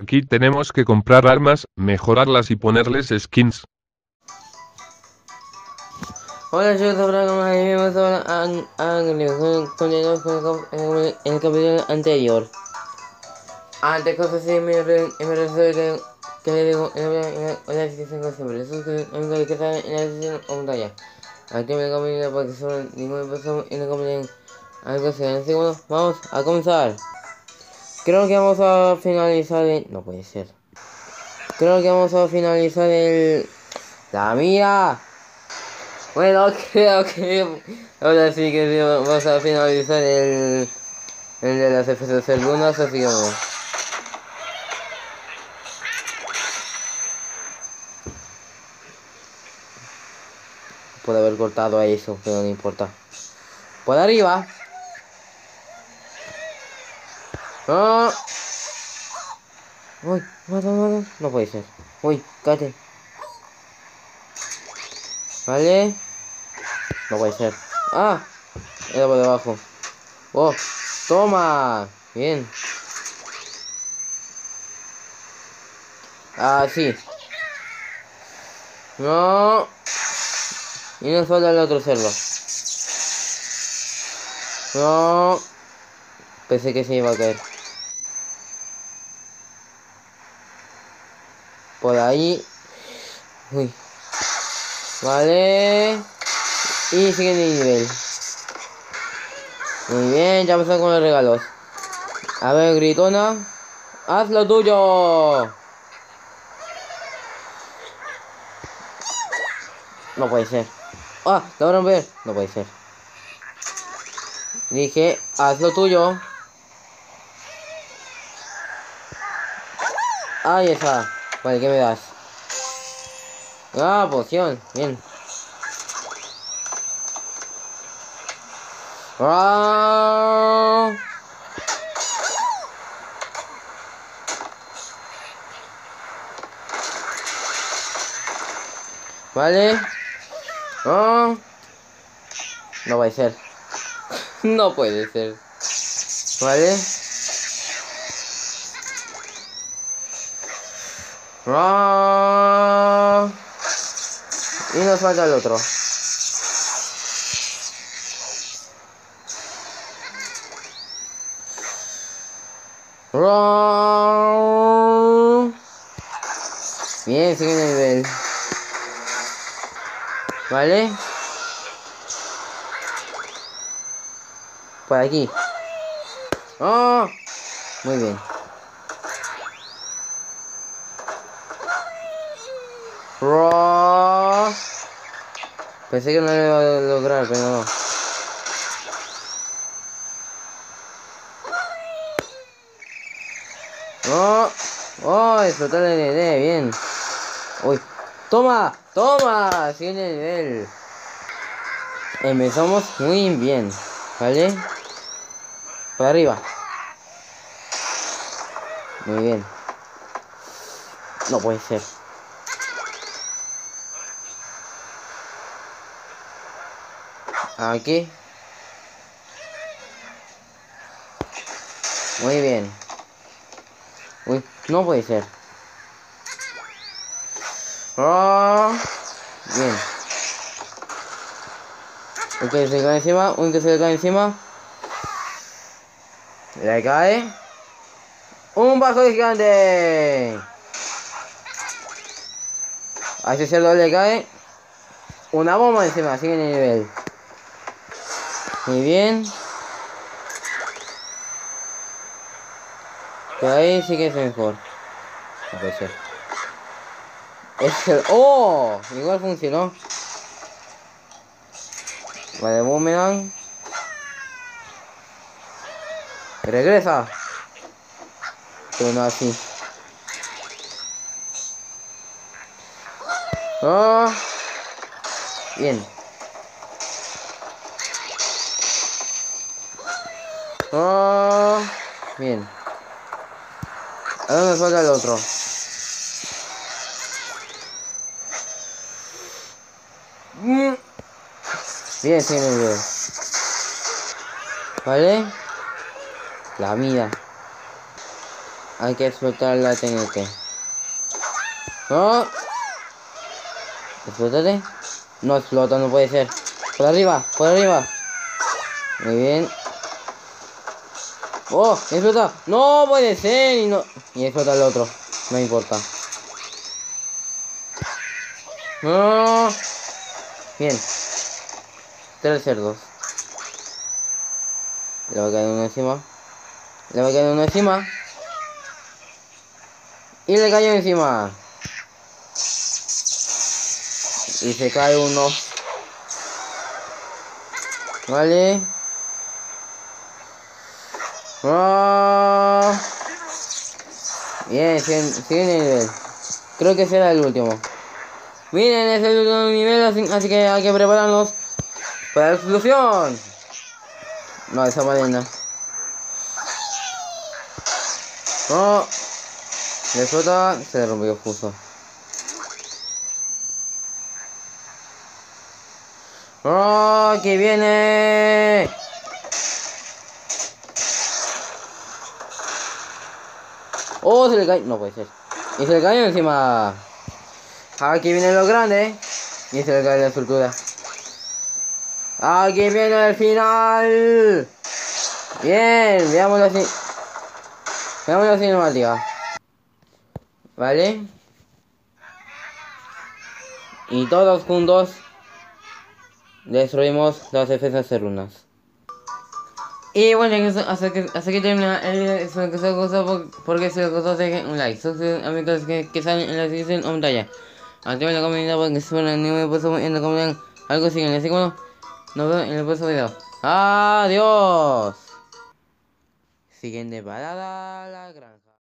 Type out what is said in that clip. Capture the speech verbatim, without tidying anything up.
Aquí tenemos que comprar armas, mejorarlas y ponerles skins. Hola chicos, ahora como vimos ahora an- an- continuamos con el, cap- en el capítulo anterior. Antes cosas así me, re- me refiero que, que le digo en la, en la, en la descripción como siempre. Eso es que amigo que está en la descripción o pantalla. Aquí me comida para que son ninguna persona y no comen algo así. Así que bueno, vamos a comenzar. Creo que vamos a finalizar el... No puede ser. Creo que vamos a finalizar el... ¡La mía! Bueno, creo que ahora sí que sí, vamos a finalizar el, el de las F C C lunas, así que vamos. Puede haber cortado a eso, pero no importa. Por arriba. ¡Ah! Uy, no, no, no, no, no puede ser. Uy, cállate. Vale. No puede ser. ¡Ah! Era por debajo. ¡Oh! ¡Toma! Bien. Ah, sí. No. Y nos falta el otro cerdo. No. Pensé que se iba a caer. Por ahí. Uy. Vale. Y siguiente nivel. Muy bien, ya empezamos con los regalos. A ver, gritona. ¡Haz lo tuyo! No puede ser. ¡Ah! ¡La van a ver! No puede ser. Dije, haz lo tuyo. Ahí está. Vale, ¿qué me das? Ah, poción. Bien. ¡Ah! Vale. ¡Ah! No puede ser. No puede ser. Vale. ¡Ah! Y nos falta el otro. ¡Ah! Bien, sigue el nivel. ¿Vale? Por aquí. ¡Oh! Muy bien. ¡Oh! Pensé que no lo iba a lograr, pero no. ¡Oh! ¡Oh! Explotar el N D, bien. ¡Uy! ¡Toma! ¡Toma! Sigue el nivel. Empezamos muy bien. ¿Vale? Por arriba. Muy bien. No puede ser. Aquí. Muy bien. Uy, no puede ser. ¡Oh! Bien. Un que se le cae encima, un que se le cae encima. Le cae. ¡Un bajo gigante! A ese cerdo le cae una bomba encima, sigue en el nivel. Muy bien. Por ahí sí que es mejor. No puede ser. Es el... ¡Oh! Igual funcionó. Vale, boomerang. Regresa. Pero no así. ¡Oh! Bien. ¡Oh! Bien. Ahora nos falta el otro. Mm. Bien, sí, muy bien. ¿Vale? La mía. Hay que explotar la T N T. ¡No! ¿Explótate? No explota, no puede ser. Por arriba, por arriba. Muy bien. ¡Oh! ¡Explota! ¡No puede ser! Y no. Y explota el otro. No importa. ¡No! Bien. Tres cerdos. Le va a caer uno encima. Le va a caer uno encima. Y le cayó encima. Y se cae uno. Vale. ¡Oh! Bien, cien nivel. Creo que será el último. Miren, es el último nivel, así, así que hay que prepararnos para la explosión. No, esa madena. No. Le explota, se le rompió justo. ¡Oh! ¡Que viene! ¡Oh! Se le cae. No puede ser. Y se le cayó encima. Aquí viene lo grande. Y se le cae la estructura. Aquí viene el final. Bien, veamos la, veamos la cinemática. ¿Vale? Y todos juntos destruimos las defensas de runas. Y bueno, hasta que, hasta que termina el video, espero que os haya gustado, porque si os gustó dejen un like, suscríbanse a mis amigos que, que salen en la descripción o pantalla. Activen la comunidad porque si fuera ni me puedo en la comunidad algo siguen, así que bueno, nos vemos en el próximo video. ¡Adiós! Siguiente parada la granja.